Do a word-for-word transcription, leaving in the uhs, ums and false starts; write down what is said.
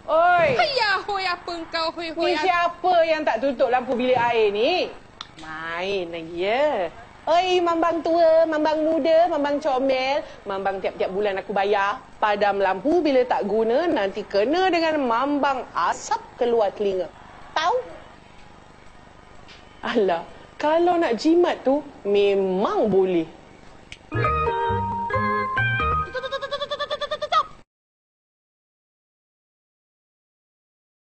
Oi, Hayah, hoi apa engkau, hoi hoi. ni siapa yang tak tutup lampu bilik air ni? Main lagi ya. Oi, mambang tua, mambang muda, mambang comel, mambang tiap-tiap bulan aku bayar. Padam lampu bila tak guna, nanti kena dengan mambang asap keluar telinga. Tahu? Alah, kalau nak jimat tu, memang boleh.